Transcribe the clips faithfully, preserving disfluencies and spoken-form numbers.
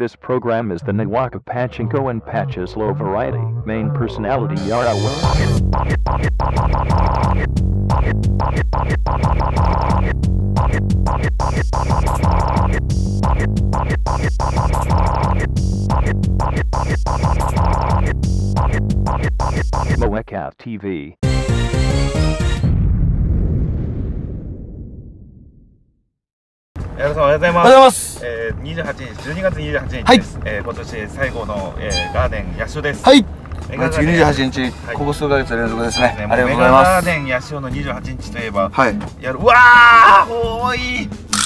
This program is the Nawaka Pachinko and Pachislo variety. Main personality Yara Moeka ティーブイ。 矢田さんおはようございます。 おはようございます。 えー、にじゅうはちにち、じゅうにがつにじゅうはちにちはいです。えー、今年最後の、えー、ガーデンヤシオです。 はい。 メガガーデン毎月にじゅうはちにち、 はいここ数ヶ月連続ですね。 ねありがとうございメガます。 ガーデンヤシオのにじゅうはちにちといえば、 はい。 やる。うわー、多い。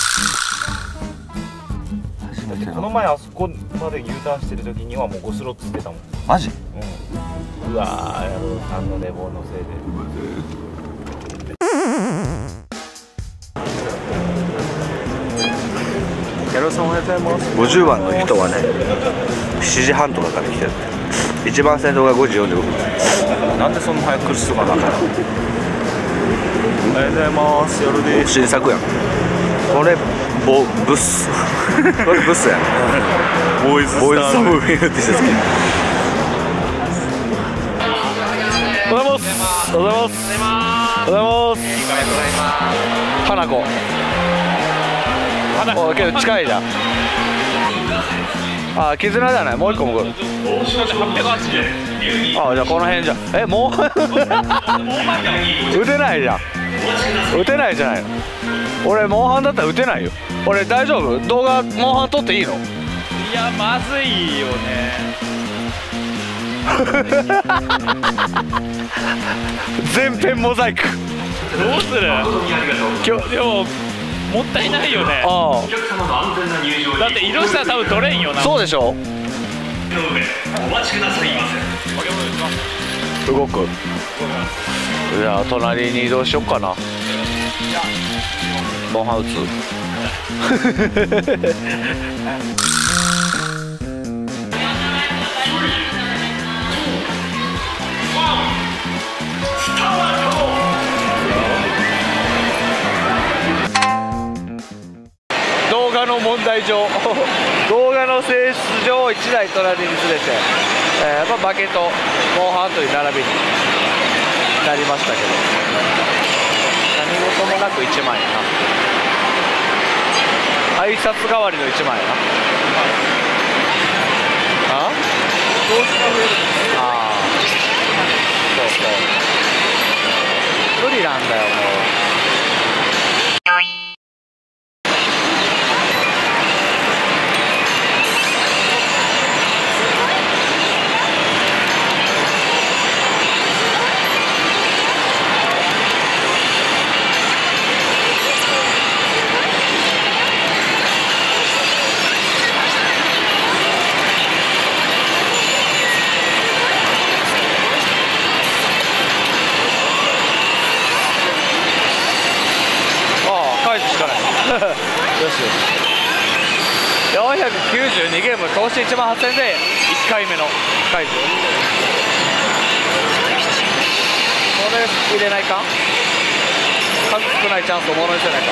初めての。 この前あそこまで U ターンしてる時にはもうごスロットつけたもん。 マジ？ うん。うわー、やろうさんの寝坊のせいで。 ギャロさんおはようございます。ごじゅうばんの人はね、しちじはんとかから来てるって。いちばん先頭がごじよんじゅうごふん。なんでそんな早く来る必要がなかったの？おはようございます。夜です。新作やん。これボブス。これブスやん。ボーイズボーイズサムービングって人好き。おはようございます。おはようございます。おはようございます。花子。おけど近いじゃん。あ、絆じゃない。もう一個も来る。あ、じゃあこの辺じゃん。え、もう打てないじゃん。打てないじゃないの。俺モンハンだったら打てないよ。俺大丈夫？動画モンハン撮っていいの？ いや、まずいよね。 全編モザイク。 どうする？今日でももったいないよね。 ああ。だって移動したら多分取れんよな。 そうでしょ。動く。じゃあ隣に移動しよっかな。モンハン打つ。動画の問題上動画の性質上いちだい隣にずれて、えー、まあ、馬券とモンハンという並びになりましたけど、何事もなくいちまん円な。挨拶代わりのいちまん円な。あああ、そうそう無理なんだよもう。よしよし。よんひゃくきゅうじゅうにゲーム投資いちまんはっせんえんでいっかいめの解除。これ入れないか、数少ないチャンスをものにせないか。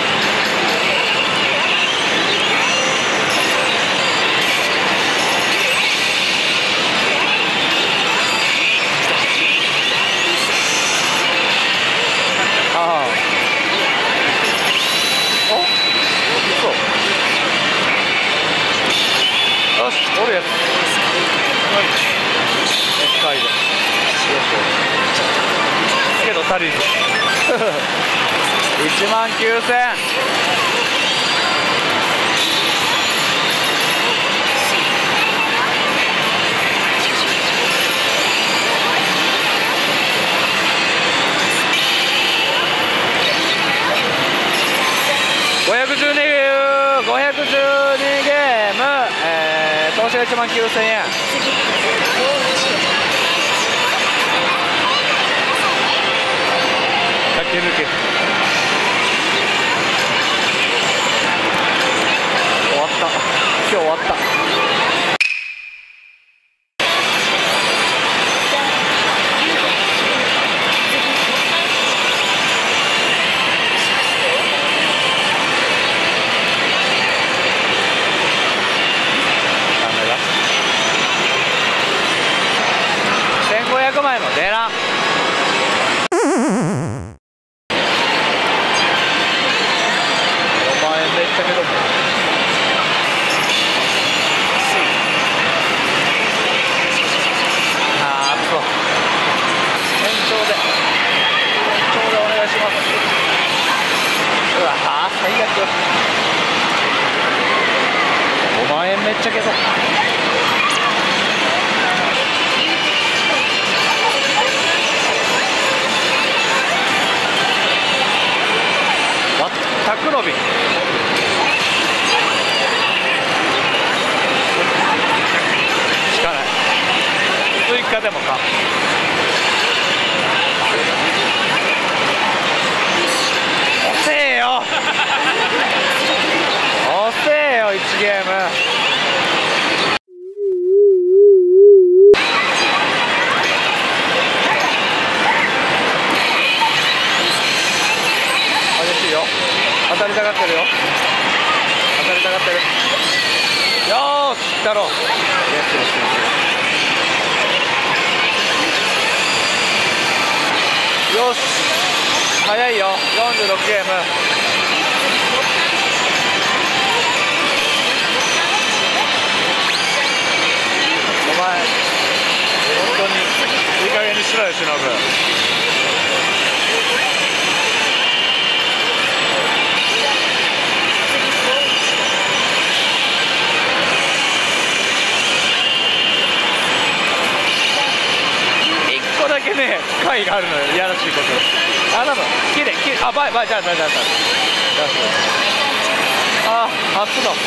ああ、よし、おるやつ。解除。よしよし。けど足りず。いちまんきゅうせん。ごひゃくじゅうにゲーム、ごひゃくじゅうにゲーム、えー、投資がいちまんきゅうせんえん。駆け抜け。終わった。今日終わった。 前の寺。ごまん円で行ったけども、あーっと延長で延長でお願いします。うわー最悪。ごまん円めっちゃけど。タクロビしかない。追加でもか。遅えよ遅えよいちゲーム。激しいよ。当たりたがってるよ。当たりたがってる。よーし、来たろ。よし、早いよ。よんじゅうろくゲーム。お前、本当にいい加減にしろよ、忍。だけね、回があるのよ、いやらしいこと。あ、なの、きれい、きれい、あ、バイ、バイ、じゃあ、じゃあ、じゃあ、じゃあ、あ、初の。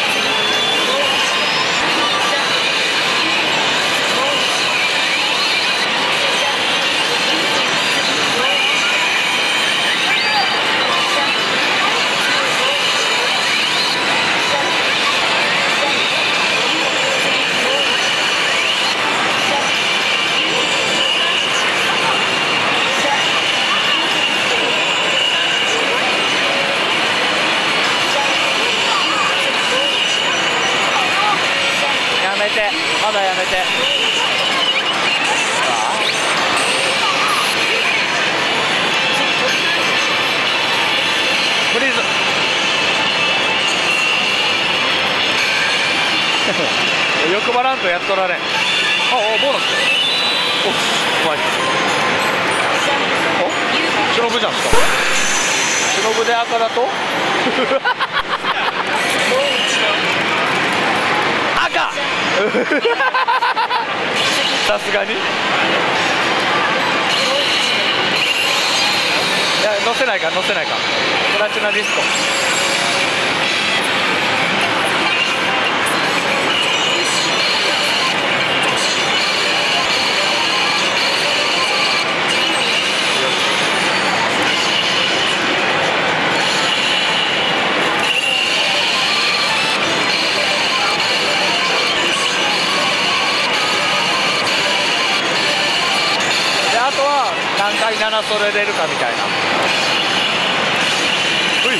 まだやめて。フリーズ欲張らんとやっとられん。あ、お、ボーナス。お、怖い。お、忍ぶじゃんすか。忍ぶで赤だと赤さすがに。いや、乗せないか乗せないか。プラチナディスコ。あとは何回ななそれれるかみたいな。うい。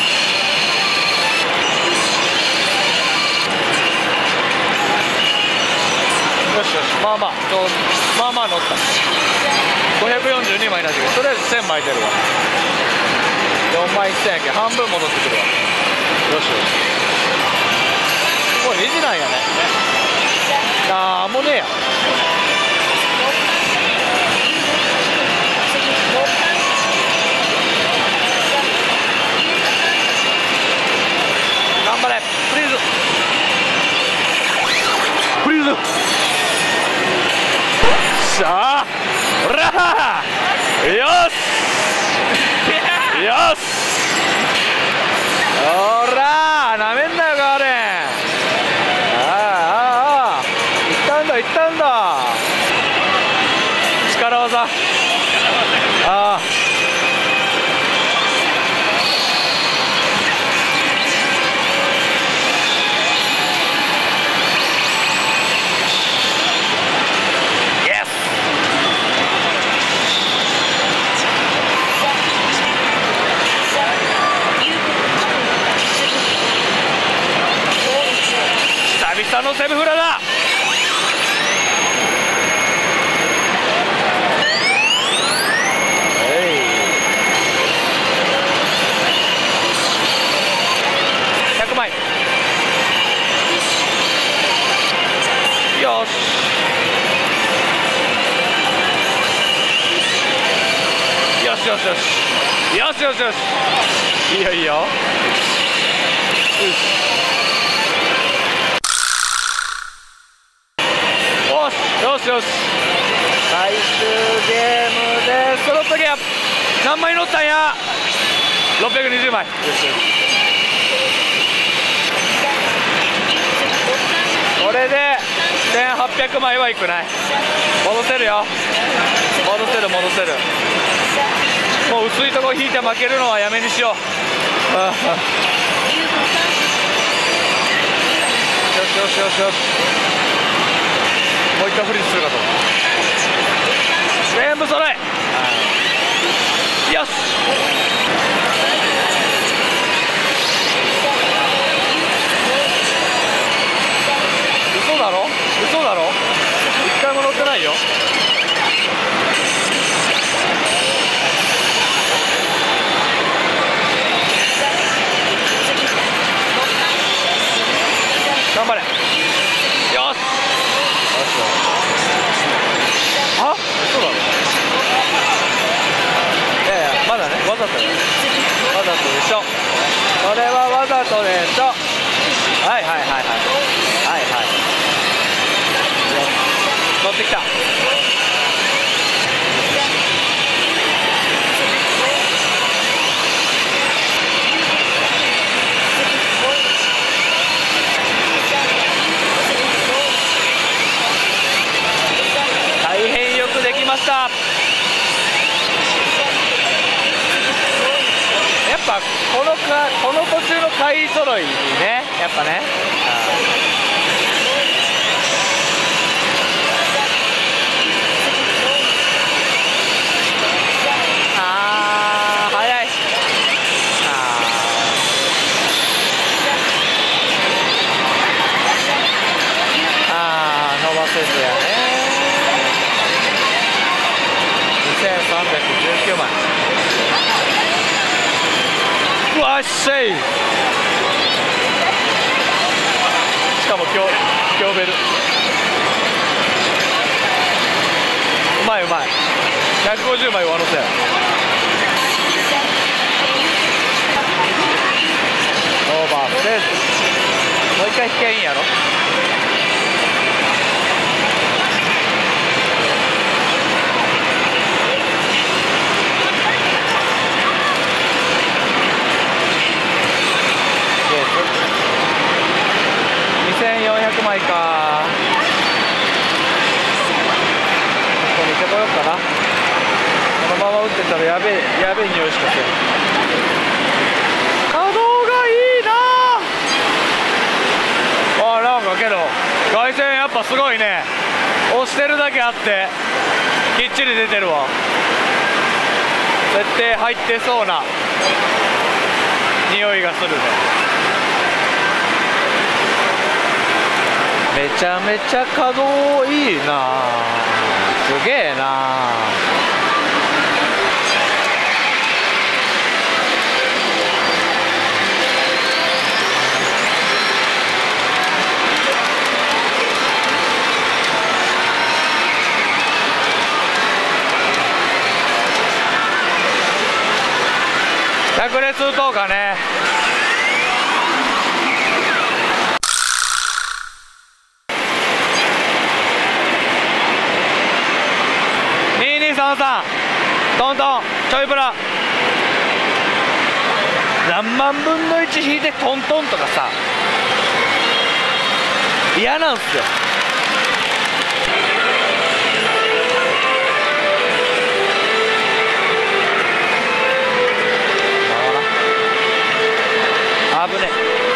よしよし、まあまあ、まあまあ乗った。ごひゃくよんじゅうにまいになってくる。とりあえずせんまい出るわ。よんまいせんやけん半分戻ってくるわ。よしよし。もうにじなんやね。なんもねえや。頑張れ、フリーズフリーズ。さあ、ほらよしよし、ほらなめんなよガーレン。ああああ、いったんだいったんだ。力技。ああ、久々のセブフラだ。 よしよしよしよしよし、いいよいいよ。よしよしよし、最終ゲームでスロットゲーム何枚乗ったんや。ろっぴゃくにじゅうまい。よしよし、これでせんはっぴゃくまいはいくない。戻せるよ、戻せる戻せる。もう薄いとこ引いて負けるのはやめにしよう。よしよしよしよし、もう一回フリーズするかと思う。全部揃え、よし。嘘だろ嘘だろ、一回も乗ってないよ。頑張れ、よしよし。あ、嘘だろ。いやいや、まだね、わざとよ、わざとでしょ、これはわざとでしょ。はいはいはいはいはいはい、乗ってきた。大変よくできました。やっぱこのかこの途中の回揃いにね、やっぱね、あー早い。あー伸ばせずやね。にせんさんびゃくじゅうきゅうまい。うわっしゃい。しかも強強ベル、うまいうまい。ひゃくごじゅうまい上乗せや。オーバーせず、もう一回引けんやろ。にせんよんひゃくまいか。ここ見てこようかな。このまま打ってたらやべえやべえ匂いしかせん。稼働がいいなあ。あ、なんかけど外線やっぱすごいね。押してるだけあってきっちり出てるわ。設定入ってそうな匂いがするね。めちゃめちゃ稼働いいな。すげえな。百列打とうかね。ににさんさんトントンちょいプラ何万分のいち引いてトントンとかさ嫌なんすよ。危ね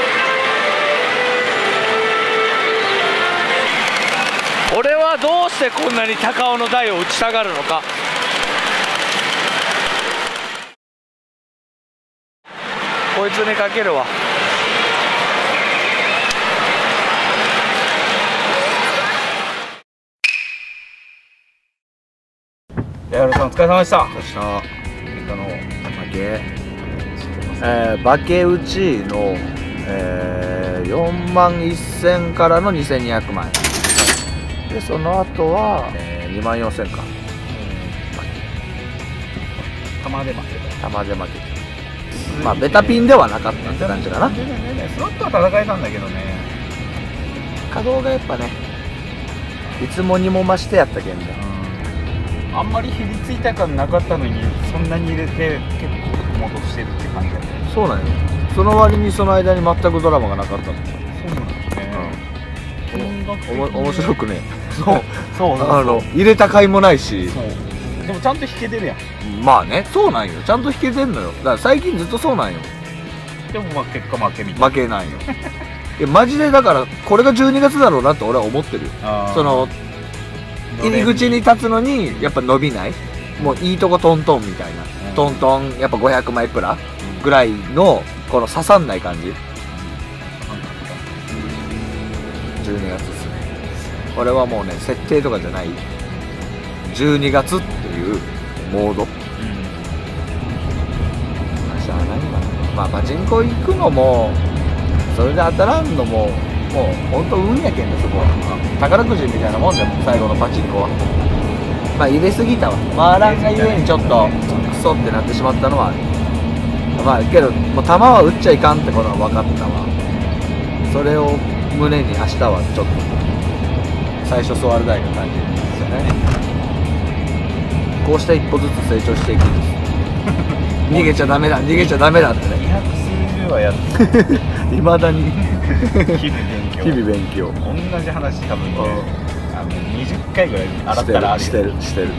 え。俺はどうしてこんなに高尾の台を打ちたがるのか。こいつにかけるわ。 ヤルさんお疲れ様でした。 そしたら結果の負け、えー、バケ打ちの、えー、よんまんせんからのにせんにひゃくまいで、その後は、えー、にまんよんせんか、 玉で負けた。 玉で負けて、まあベタピンではなかったって感じかな。 全然全然スロットは戦えたんだけどね。 稼働がやっぱねいつもにも増してやったけんね。 あんまりひりついた感なかったのにそんなに入れて結構戻してるって感じだよね。 そうなんよ。その割にその間に全くドラマがなかったの。 そうなんですね。音楽的におも面白くね。 そうそうそうあの入れた甲斐もないし。 そうでもちゃんと弾けてるやん。 まあね、そうなんよ。ちゃんと弾けてんのよ。だから最近ずっとそうなんよ。 でもまあ結果負けみたいな。 負けないよ。いやマジでだからこれがじゅうにがつだろうなって俺は思ってるよ。その入り口に立つのにやっぱ伸びない、もういいとこトントンみたいな、うん、トントンやっぱごひゃくまいプラぐらいのこの刺さんない感じ、うん、じゅうにがつですね。これはもうね設定とかじゃないじゅうにがつっていうモード、うん、しゃあないかな。まあパチンコ行くのもそれで当たらんのももうほんと運やけんね。そこは宝くじみたいなもんでも最後のパチンコはまあ入れすぎたわ。回らんがゆえにちょっとクソってなってしまったのはある。まあけどもう球は打っちゃいかんってことは分かったわ。それを胸に明日はちょっと最初座る台の感じですよね。こうして一歩ずつ成長していくんです逃げちゃダメだ逃げちゃダメだってね。 にひゃくすうじゅうはやっていまだに日々勉強日々勉強同じ話多分ね、あのにじゅっかいぐらい洗ったらあるよ。 してるしてる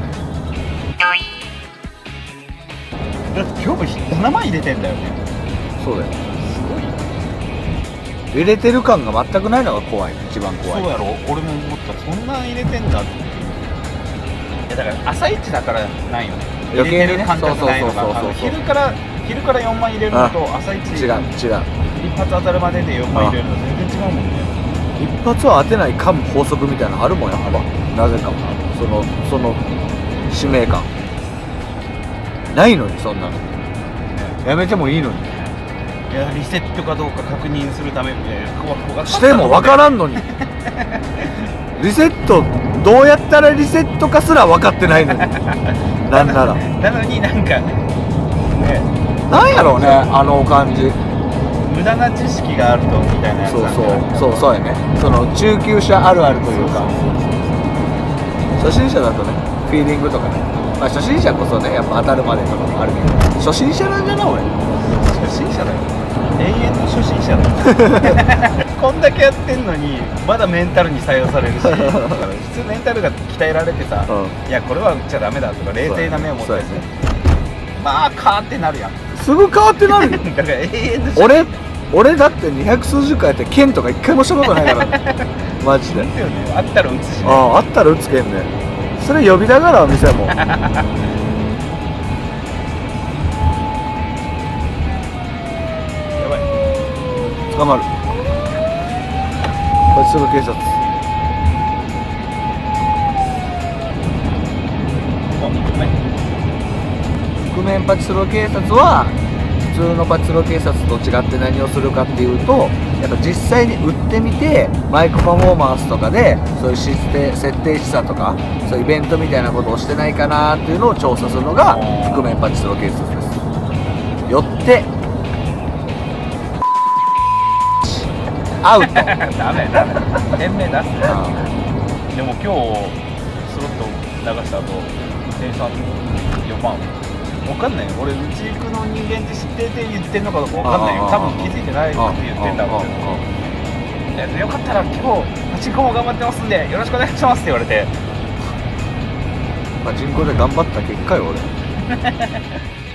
だって今日もななまい入れてんだよね。 そうだよ。 すごいよ。 入れてる感が全くないのが怖い。一番怖い。 そうやろ。俺も思った。そんな入れてんだって。いやだから朝一だからないよね。 余計にね、 入れてる感覚ないのが、昼から昼からよんまい入れるのと朝一違う違う。 一発当たるまででよんまい入れるの全然違うもんね。 一発は当てないかも法則みたいなのあるもんやっぱ。なぜかもそのその使命感ないのにそんなの、ね、やめてもいいのに。 いやリセットかどうか確認するためにしても分からんのにリセットどうやったらリセットかすら分かってないのになんならなのになんかねなんやろうねあの感じ。 無駄な知識があるとみたいなやつそうそうそうそうやね。その中級者あるあるというか、初心者だとねフィーリングとかね、まあ初心者こそねやっぱ当たるまでとかもあるけど、初心者なんじゃない俺。 初心者だよ。永遠の初心者だよこんだけやってんのにまだメンタルに採用されるし普通メンタルが鍛えられてさ、うん、いやこれは打っちゃダメだとか冷静な目を持ってね、まあカーってなるやん。 すぐ変わってなるだから永遠の俺俺だってにひゃくすうじゅっかいやって剣とか一回もしたことないからねマジで。 ですよね。あったら打つし、ね、 あああったら打つけんね。それ呼びながら店もやばい。捕まる。こいつすぐ警察。覆面パチスロ警察は普通のパチスロ警察と違って何をするかっていうと、やっぱ実際に売ってみてマイクパフォーマンスとかでそういう設定設定資産とかそういうイベントみたいなことをしてないかなっていうのを調査するのが覆面パチスロ警察です。よってアウトダメダメ店名出すね。でも今日スロット流した後店員さんよんまん分かんないよ。俺うち行くの人間って知ってて言ってんのかどうか分かんないよ。多分気づいてないって言ってんだろうけど、よかったら今日パチンコも頑張ってますんでよろしくお願いしますって言われて、 パチンコで頑張った結果よ俺